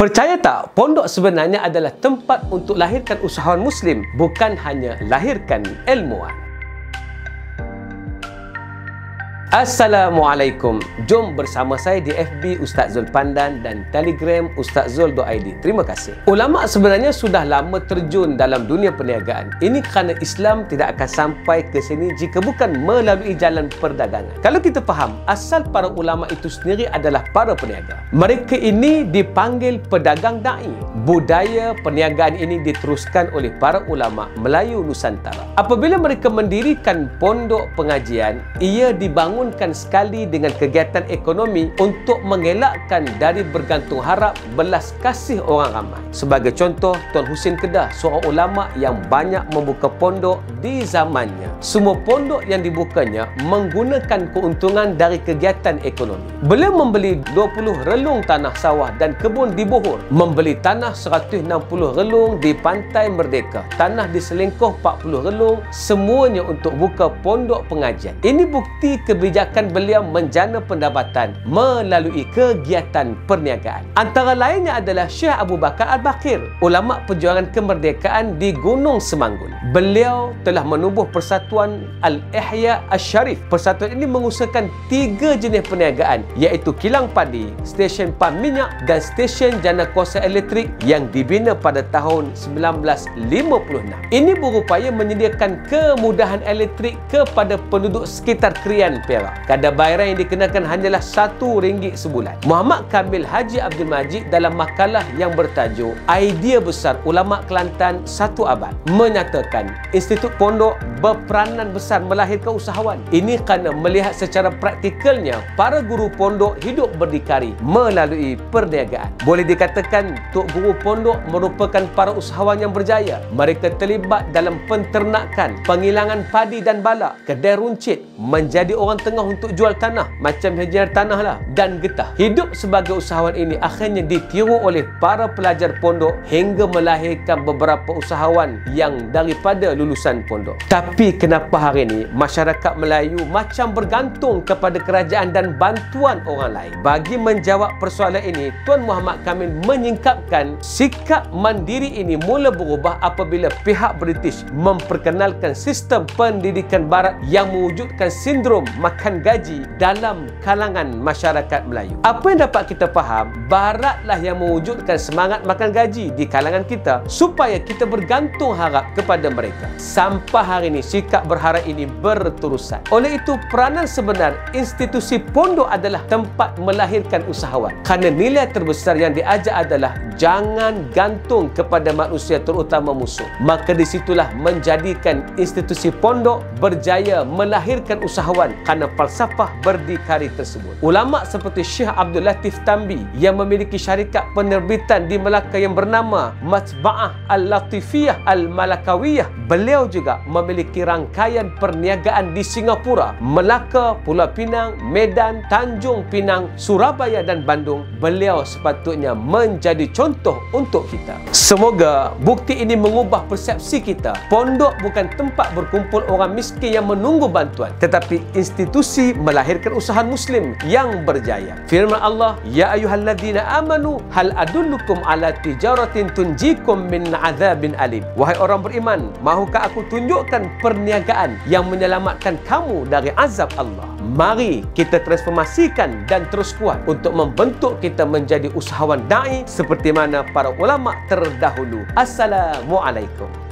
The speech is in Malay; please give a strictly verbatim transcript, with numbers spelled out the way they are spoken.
Percaya tak, pondok sebenarnya adalah tempat untuk lahirkan usahawan Muslim, bukan hanya lahirkan ilmuwan. Assalamualaikum. Jom bersama saya di F B Ustaz Zul Pandan dan Telegram Ustaz Zul dot I D. Terima kasih. Ulama sebenarnya sudah lama terjun dalam dunia perniagaan. Ini kerana Islam tidak akan sampai ke sini jika bukan melalui jalan perdagangan. Kalau kita faham, asal para ulama itu sendiri adalah para peniaga. Mereka ini dipanggil pedagang da'i. Budaya perniagaan ini diteruskan oleh para ulama Melayu Nusantara. Apabila mereka mendirikan pondok pengajian, ia dibangun sekali dengan kegiatan ekonomi untuk mengelakkan dari bergantung harap belas kasih orang ramai. Sebagai contoh, Tuan Husin Kedah, seorang ulama yang banyak membuka pondok di zamannya. Semua pondok yang dibukanya menggunakan keuntungan dari kegiatan ekonomi. Beliau membeli dua puluh relung tanah sawah dan kebun di Bohor, membeli tanah seratus enam puluh relung di Pantai Merdeka, tanah di Selengkoh empat puluh relung, semuanya untuk buka pondok pengajian. Ini bukti kebijakan Kebijakan beliau menjana pendapatan melalui kegiatan perniagaan. Antara lainnya adalah Syekh Abu Bakar Al-Bakir, ulama perjuangan kemerdekaan di Gunung Semanggul. Beliau telah menubuh Persatuan Al-Ihya Al-Syarif. Persatuan ini mengusahakan tiga jenis perniagaan, iaitu kilang padi, stesen pam minyak dan stesen jana kuasa elektrik yang dibina pada tahun seribu sembilan ratus lima puluh enam. Ini berupaya menyediakan kemudahan elektrik kepada penduduk sekitar Krian, Perak. Kadar bayaran yang dikenakan hanyalah satu ringgit sebulan. Muhammad Kamil Haji Abdul Majid dalam makalah yang bertajuk Idea Besar Ulama Kelantan Satu Abad menyatakan Institut Pondok berperanan besar melahirkan usahawan. Ini kerana melihat secara praktikalnya para guru pondok hidup berdikari melalui perniagaan. Boleh dikatakan Tok Guru Pondok merupakan para usahawan yang berjaya. Mereka terlibat dalam penternakan, penghilangan padi dan balak, kedai runcit, menjadi orang tengah untuk jual tanah macam hajar tanah lah dan getah. Hidup sebagai usahawan ini akhirnya ditiru oleh para pelajar pondok hingga melahirkan beberapa usahawan yang daripada lulusan pondok. Tapi kenapa hari ini masyarakat Melayu macam bergantung kepada kerajaan dan bantuan orang lain? Bagi menjawab persoalan ini, Tuan Muhammad Kamil menyingkapkan sikap mandiri ini mula berubah apabila pihak British memperkenalkan sistem pendidikan barat yang mewujudkan sindrom makan gaji dalam kalangan masyarakat Melayu. Apa yang dapat kita faham, baratlah yang mewujudkan semangat makan gaji di kalangan kita supaya kita bergantung harap kepada mereka. Sampai hari ini sikap berharap ini berterusan. Oleh itu, peranan sebenar institusi pondok adalah tempat melahirkan usahawan. Kerana nilai terbesar yang diajar adalah jangan gantung kepada manusia, terutama musuh. Maka disitulah menjadikan institusi pondok berjaya melahirkan usahawan kerana falsafah berdikari tersebut. Ulama seperti Syekh Abdul Latif Tambi yang memiliki syarikat penerbitan di Melaka yang bernama Matba'ah Al-Latifiyah Al-Malakawiyah. Beliau juga memiliki rangkaian perniagaan di Singapura, Melaka, Pulau Pinang, Medan, Tanjung Pinang, Surabaya dan Bandung. Beliau sepatutnya menjadi contoh untuk kita. Semoga bukti ini mengubah persepsi kita. Pondok bukan tempat berkumpul orang miskin yang menunggu bantuan, tetapi institusi melahirkan usaha Muslim yang berjaya. Firman Allah, Ya ayyuhalladzina amanu hal adullukum ala tijaratin tunjikum min azabin alim. Wahai orang beriman, mahukah aku tunjukkan perniagaan yang menyelamatkan kamu dari azab Allah? Mari kita transformasikan dan terus kuat untuk membentuk kita menjadi usahawan da'i seperti mana para ulama terdahulu. Assalamualaikum.